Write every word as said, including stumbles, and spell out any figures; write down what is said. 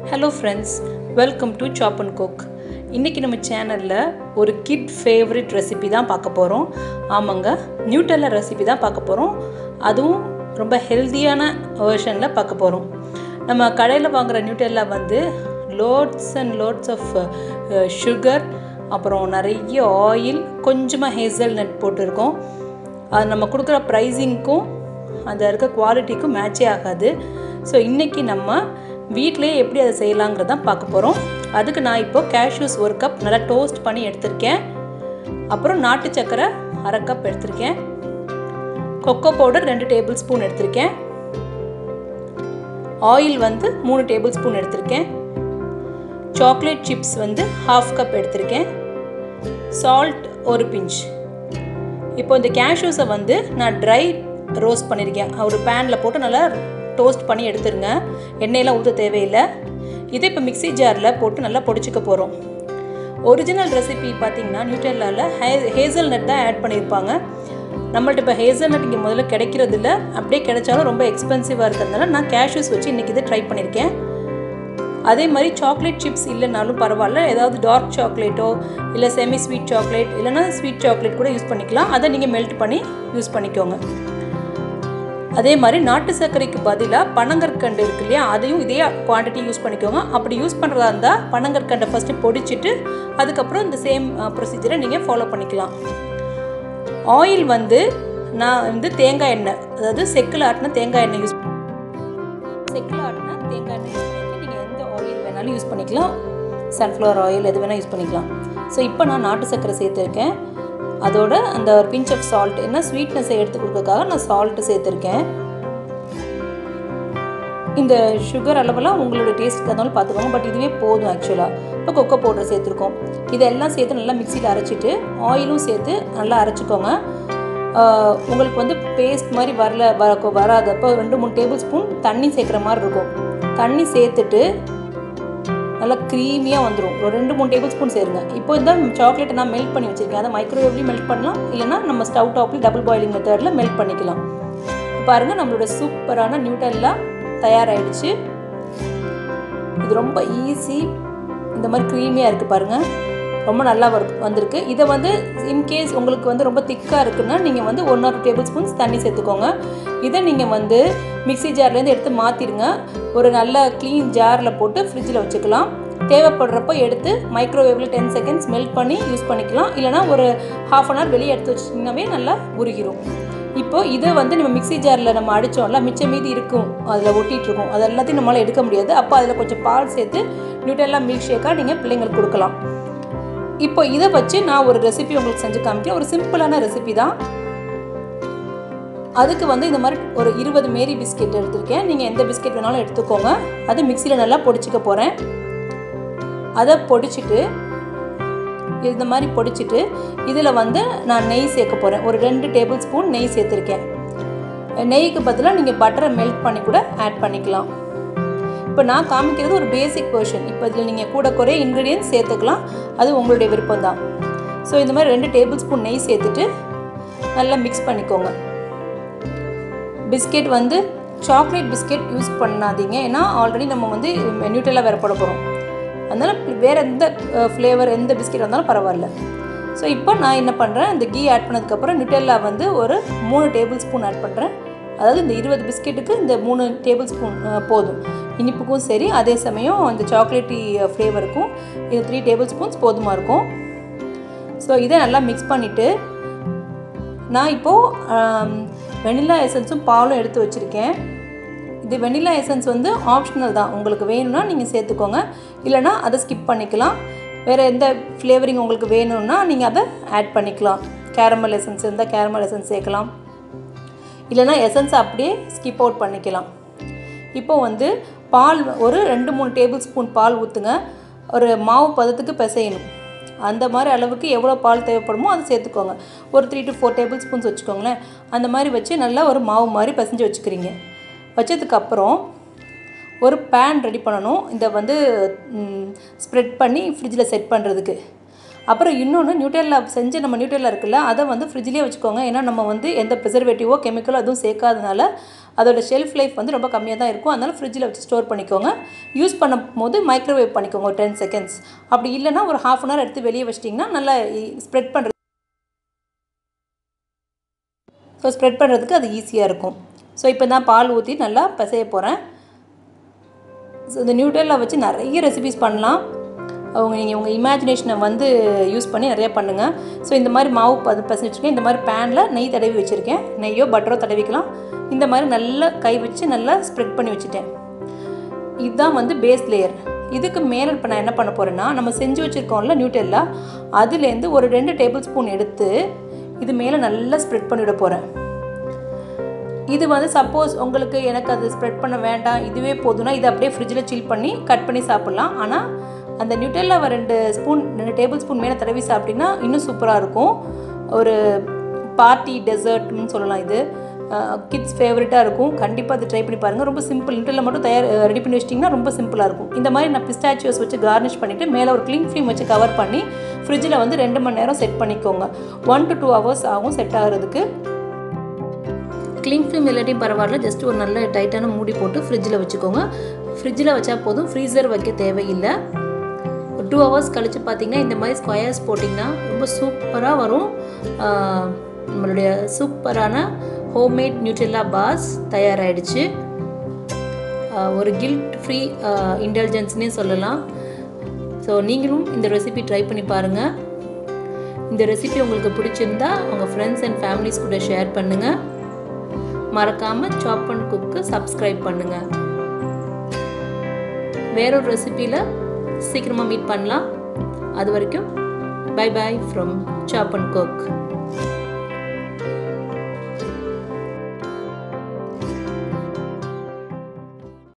Hello friends, welcome to Chop and Cook. இன்னைக்கு நம்ம சேனல்ல ஒரு கிட் ஃபேவரட் ரெசிபி தான் பார்க்க போறோம். ஆமாங்க, நியூட்டெல்லா ரெசிபி தான் பார்க்க போறோம். அதுவும் ரொம்ப ஹெல்தியான வெர்ஷன்ல பார்க்க போறோம். நம்ம கடையில வாங்குற நியூட்டெல்லா வந்து loads and loads of uh, sugar, அப்புறம் நிறைய ஆயில், கொஞ்சமா hazelnut போட்டுருக்கோம். அது நம்ம கொடுக்குற பிரைசிங்க்கும் அந்த இருக்க குவாலிட்டிக்கும் மேட்சே ஆகாது. ஸோ இன்னைக்கு நம்ம வீட்டிலே எப்படி அதை செய்யலாங்கிறத பார்க்க போகிறோம். அதுக்கு நான் இப்போ கேஷ்யூஸ் ஒரு கப் நல்லா டோஸ்ட் பண்ணி எடுத்திருக்கேன். அப்புறம் நாட்டு சக்கரை அரை கப் எடுத்திருக்கேன். கொக்கோ பவுடர் ரெண்டு டேபிள் ஸ்பூன் எடுத்திருக்கேன். ஆயில் வந்து மூணு டேபிள் ஸ்பூன் எடுத்திருக்கேன். சாக்லேட் சிப்ஸ் வந்து ஹாஃப் கப் எடுத்திருக்கேன். சால்ட் ஒரு பிஞ்ச். இப்போ இந்த கேஷ்யூஸை வந்து நான் ட்ரை ரோஸ்ட் பண்ணியிருக்கேன். ஒரு பேனில் போட்டு நல்லா டோஸ்ட் பண்ணி எடுத்துருங்க. எண்ணெயெல்லாம் ஊற்ற தேவையில்லை. இதை இப்போ மிக்ஸி ஜாரில் போட்டு நல்லா பொடிச்சிக்க போகிறோம். ஒரிஜினல் ரெசிபி பார்த்திங்கன்னா நியூட்டெல்லாவில் ஹே ஹேசல்நட் தான் ஆட் பண்ணியிருப்பாங்க. நம்மள்ட்ட இப்போ ஹேசல்நட் இங்கே முதல்ல கிடைக்கிறதில்ல. அப்படியே கிடைச்சாலும் ரொம்ப எக்ஸ்பென்சிவாக இருக்கிறதுனால நான் கேஷ்யூஸ் வச்சு இன்றைக்கி இதை ட்ரை பண்ணியிருக்கேன். அதே மாதிரி சாக்லேட் சிப்ஸ் இல்லைனாலும் பரவாயில்ல, ஏதாவது டார்க் சாக்லேட்டோ இல்லை செமி ஸ்வீட் சாக்லேட் இல்லைனா ஸ்வீட் சாக்லேட் கூட யூஸ் பண்ணிக்கலாம். அதை நீங்கள் மெல்ட் பண்ணி யூஸ் பண்ணிக்கோங்க. அதே மாதிரி நாட்டு சர்க்கரைக்கு பதிலாக பனங்கற்கண்டு இருக்கு இல்லையா, அதையும் இதே குவான்டிட்டி யூஸ் பண்ணிக்கோங்க. அப்படி யூஸ் பண்ணுறதா இருந்தால் பனங்கற்கண்டை ஃபஸ்ட்டு பொடிச்சிட்டு அதுக்கப்புறம் இந்த சேம் ப்ரொசீஜரை நீங்கள் ஃபாலோ பண்ணிக்கலாம். ஆயில் வந்து நான் வந்து தேங்காய் எண்ணெய், அதாவது செக்கில் ஆட்டின தேங்காய் எண்ணெய் யூஸ் செக்கில் ஆட்டின தேங்காய் எண்ணெய் யூஸ் பண்ணிக்கலாம். நீங்கள் எந்த ஆயில் வேணாலும் யூஸ் பண்ணிக்கலாம். சன்ஃப்ளவர் ஆயில் எது வேணால் யூஸ் பண்ணிக்கலாம். ஸோ இப்போ நான் நாட்டு சர்க்கரை சேர்த்துருக்கேன். அதோட அந்த ஒரு பிஞ்ச் ஆஃப் சால்ட், என்ன ஸ்வீட்னஸை எடுத்து கொடுக்கறதுக்காக நான் சால்ட்டு சேர்த்துருக்கேன். இந்த சுகர் அளவெல்லாம் உங்களோட டேஸ்ட்டுக்கு இருந்தாலும் பார்த்துக்கோங்க. பட் இதுவே போதும் ஆக்சுவலாக. இப்போ கொக்கோ பவுடர் சேர்த்துருக்கோம். இதெல்லாம் சேர்த்து நல்லா மிக்சியில் அரைச்சிட்டு ஆயிலும் சேர்த்து நல்லா அரைச்சிக்கோங்க. உங்களுக்கு வந்து பேஸ்ட் மாதிரி வரல வர வராதப்போ ரெண்டு மூணு டேபிள் ஸ்பூன் தண்ணி சேர்க்குற மாதிரி இருக்கும். தண்ணி சேர்த்துட்டு நல்லா க்ரீமியாக வந்துடும். ஒரு ரெண்டு மூணு டேபிள் ஸ்பூன் சேருங்க. இப்போ இந்த சாக்லேட்டை நான் மெல்ட் பண்ணி வச்சுருக்கேன். அதை மைக்ரோவேவ்லேயும் மெல்ட் பண்ணலாம், இல்லைனா நம்ம ஸ்டவ் டாப்லேயும் டபுள் பாயிலிங் மெத்தடில் மெல்ட் பண்ணிக்கலாம். பாருங்கள், நம்மளோட சூப்பரான நியூட்டெல்லா தயாராகிடுச்சு. இது ரொம்ப ஈஸி. இந்த மாதிரி க்ரீமியாக இருக்குது பாருங்கள், ரொம்ப நல்லா வந்திருக்கு. இதை வந்து இன்கேஸ் உங்களுக்கு வந்து ரொம்ப திக்காக இருக்குன்னா நீங்கள் வந்து ஒன் ஆர் டேபிள் ஸ்பூன்ஸ் தண்ணி சேர்த்துக்கோங்க. இதை நீங்கள் வந்து மிக்ஸி ஜார்லேருந்து எடுத்து மாற்றிடுங்க. ஒரு நல்ல க்ளீன் ஜாரில் போட்டு ஃப்ரிட்ஜில் வச்சுக்கலாம். தேவைப்படுறப்போ எடுத்து மைக்ரோவேவில் டென் செகண்ட்ஸ் மெல்ட் பண்ணி யூஸ் பண்ணிக்கலாம். இல்லைனா ஒரு ஹாஃப் அன் ஹவர் வெளியே எடுத்து வச்சிட்டிங்கனாவே நல்லா உருகிடும். இப்போது இதை வந்து நம்ம மிக்ஸி ஜாரில் நம்ம அடித்தோம்ல, மிச்சம் மீதி இருக்கும், அதில் ஒட்டிகிட்ருக்கும். அது எல்லாத்தையும் நம்மளால் எடுக்க முடியாது. அப்போ அதில் கொஞ்சம் பால் சேர்த்து நியூட்டெல்லா மில்க் ஷேக்காக நீங்கள் பிள்ளைங்களுக்கு கொடுக்கலாம். இப்போ இதை வச்சு நான் ஒரு ரெசிபி உங்களுக்கு செஞ்சு காமிக்கிறேன். ஒரு சிம்பிளான ரெசிபி தான். அதுக்கு வந்து இந்த மாதிரி ஒரு இருபது மேரி பிஸ்கெட் எடுத்திருக்கேன். நீங்கள் எந்த பிஸ்கெட் வேணாலும் எடுத்துக்கோங்க. அது மிக்சியில் நல்லா பொடிச்சிக்க போகிறேன். அதை பொடிச்சிட்டு இந்த மாதிரி பொடிச்சிட்டு இதில் வந்து நான் நெய் சேர்க்க போகிறேன். ஒரு ரெண்டு டேபிள் ஸ்பூன் நெய் சேர்த்துருக்கேன். நெய்க்கு பதிலாக நீங்கள் பட்டரை மெல்ட் பண்ணி கூட ஆட் பண்ணிக்கலாம். இப்போ நான் காமிக்கிறது ஒரு பேசிக் வெர்ஷன். இப்போ இதில் நீங்கள் கூட குறைய இன்க்ரீடியன்ஸ் சேர்த்துக்கலாம். அது உங்களுடைய விருப்பம் தான். ஸோ இந்த மாதிரி ரெண்டு டேபிள் ஸ்பூன் நெய் சேர்த்துட்டு நல்லா மிக்ஸ் பண்ணிக்கோங்க. பிஸ்கெட் வந்து சாக்லேட் பிஸ்கெட் யூஸ் பண்ணாதீங்க. ஏன்னா ஆல்ரெடி நம்ம வந்து நியூட்டெல்லா வேறு போட போகிறோம். அதனால் வேறு எந்த ஃப்ளேவர் எந்த பிஸ்கெட் இருந்தாலும் பரவாயில்ல. ஸோ இப்போ நான் என்ன பண்ணுறேன், இந்த கீ ஆட் பண்ணதுக்கப்புறம் நியூட்டெல்லா வந்து ஒரு மூணு டேபிள் ஸ்பூன் ஆட் பண்ணுறேன். அதாவது இந்த இருபது பிஸ்கெட்டுக்கு இந்த மூணு டேபிள் ஸ்பூன் போதும். இனிப்புக்கும் சரி, அதே சமயம் இந்த சாக்லேட்டி ஃப்ளேவருக்கும் இது த்ரீ டேபிள் ஸ்பூன்ஸ் போதுமாக இருக்கும். ஸோ இதை நல்லா மிக்ஸ் பண்ணிவிட்டு நான் இப்போது வெனிலா எசன்ஸும் பாலும் எடுத்து வச்சுருக்கேன். இது வெனிலா எசன்ஸ் வந்து ஆப்ஷனல் தான். உங்களுக்கு வேணும்னா நீங்கள் சேர்த்துக்கோங்க, இல்லைனா அதை ஸ்கிப் பண்ணிக்கலாம். வேறு எந்த ஃப்ளேவரிங் உங்களுக்கு வேணும்னா நீங்கள் அதை ஆட் பண்ணிக்கலாம். கேரமல் எசன்ஸ் இருந்தால் கேரமல் எசன்ஸ் சேர்க்கலாம், இல்லைனா எசன்ஸ் அப்படியே ஸ்கிப் அவுட் பண்ணிக்கலாம். இப்போ வந்து பால் ஒரு ரெண்டு மூணு டேபிள் ஸ்பூன் பால் ஊற்றுங்க. ஒரு மாவு பதத்துக்கு பிசையணும். அந்த மாதிரி அளவுக்கு எவ்வளோ பால் தேவைப்படுமோ அதை சேர்த்துக்கோங்க. ஒரு three to four tablespoons வச்சுக்கோங்களேன். அந்த மாதிரி வச்சு நல்லா ஒரு மாவு மாதிரி பிசைஞ்சு வச்சுக்கிறீங்க. வச்சதுக்கப்புறம் ஒரு பேன் ரெடி பண்ணணும். இதை வந்து ஸ்ப்ரெட் பண்ணி ஃப்ரிட்ஜில் செட் பண்ணுறதுக்கு. அப்புறம் இன்னொன்று, நியூட்டெல்லா செஞ்சு நம்ம நியூட்டெல்லா இருக்குல்ல, அதை வந்து ஃப்ரிட்ஜிலே வச்சுக்கோங்க. ஏன்னா நம்ம வந்து எந்த ப்ரிசர்வேட்டிவோ கெமிக்கலோ அதுவும் சேர்க்காதனால அதோட ஷெல்ஃப் லைஃப் வந்து ரொம்ப கம்மியாக தான் இருக்கும். அதனால் ஃப்ரிட்ஜில் வச்சு ஸ்டோர் பண்ணிக்கோங்க. யூஸ் பண்ணும் போது மைக்ரோவேவ் பண்ணிக்கோங்க ஒரு டென் செகண்ட்ஸ். அப்படி இல்லைனா ஒரு ஹாஃப் அன் ஹவர் எடுத்து வெளியே வச்சிட்டிங்கன்னா நல்லா ஸ்ப்ரெட் பண்ணுறது ஸோ ஸ்ப்ரெட் பண்ணுறதுக்கு அது ஈஸியாக இருக்கும். ஸோ இப்போ தான் பால் ஊற்றி நல்லா பிசைய போகிறேன். ஸோ இந்த நியூட்டெல்லா வச்சு நிறைய ரெசிபிஸ் பண்ணலாம். அவங்க நீங்கள் உங்கள் இமேஜினேஷனை வந்து யூஸ் பண்ணி நிறையா பண்ணுங்கள். ஸோ இந்த மாதிரி மாவு பது பசங்க வச்சுருக்கேன். இந்த மாதிரி பேனில் நெய் தடவி வச்சுருக்கேன். நெய்யோ பட்டரோ தடவிக்கலாம். இந்த மாதிரி நல்லா கை வச்சு நல்லா ஸ்ப்ரெட் பண்ணி வச்சுட்டேன். இதுதான் வந்து பேஸ் லேயர். இதுக்கு மேலே இப்போ நான் என்ன பண்ண போகிறேன்னா, நம்ம செஞ்சு வச்சுருக்கோம்ல நியூட்டெல்லா, அதுலேருந்து ஒரு ரெண்டு டேபிள் ஸ்பூன் எடுத்து இது மேலே நல்லா ஸ்ப்ரெட் பண்ணிவிட போகிறேன். இது வந்து சப்போஸ் உங்களுக்கு எனக்கு அது ஸ்ப்ரெட் பண்ண வேண்டாம், இதுவே போதும்னா இதை அப்படியே ஃப்ரிட்ஜில் சில் பண்ணி கட் பண்ணி சாப்பிட்லாம். ஆனால் அந்த நியூட்டெல்லாவை ரெண்டு ஸ்பூன் ரெண்டு டேபிள் ஸ்பூன் மேலே தடவி சாப்பிட்டிங்கன்னா இன்னும் சூப்பராக இருக்கும். ஒரு பார்ட்டி டெசர்ட்னு சொல்லலாம். இது கிட்ஸ் ஃபேவரட்டாக இருக்கும். கண்டிப்பாக அதை ட்ரை பண்ணி பாருங்கள். ரொம்ப சிம்பிள். நியூட்டெல்லா மட்டும் தயார் ரெடி பண்ணி வச்சிட்டிங்கன்னா ரொம்ப சிம்பிளாக இருக்கும். இந்த மாதிரி நான் பிஸ்டாச்சியோஸ் வச்சு கார்னிஷ் பண்ணிவிட்டு மேலே ஒரு க்ளீன் ஃபிலிம் வச்சு கவர் பண்ணி ஃப்ரிட்ஜில் வந்து ரெண்டு மணி நேரம் செட் பண்ணிக்கோங்க. ஒன் டு டூ ஹவர்ஸ் ஆகும் செட் ஆகிறதுக்கு. க்ளீன் ஃபிலிம் இல்லாட்டியும் பரவாயில்ல, ஜஸ்ட் ஒரு நல்ல டைட்டான மூடி போட்டு ஃப்ரிட்ஜில் வச்சுக்கோங்க. ஃப்ரிட்ஜில் வச்சா போதும், ஃப்ரீசர் வைக்க தேவையில்லை. ஒரு டூ ஹவர்ஸ் கழித்து பார்த்திங்கன்னா இந்த மாதிரி ஸ்கொயர்ஸ் போட்டிங்கன்னா ரொம்ப சூப்பராக வரும். நம்மளுடைய சூப்பரான ஹோம்மேட் நியூட்டெல்லா பார்ஸ் தயாராகிடுச்சு. ஒரு கில்ட் ஃப்ரீ இன்டெலிஜென்ஸ்னே சொல்லலாம். ஸோ நீங்களும் இந்த ரெசிபி ட்ரை பண்ணி பாருங்கள். இந்த ரெசிபி உங்களுக்கு பிடிச்சிருந்தா உங்கள் ஃப்ரெண்ட்ஸ் அண்ட் ஃபேமிலிஸ் கூட ஷேர் பண்ணுங்கள். மறக்காமல் சாப் அண்ட் குக்கு சப்ஸ்கிரைப் பண்ணுங்கள். வேறொரு ரெசிபியில் சீக்கிரமாக மீட் பண்ணலாம். அது வரைக்கும் bye bye from chop and cook.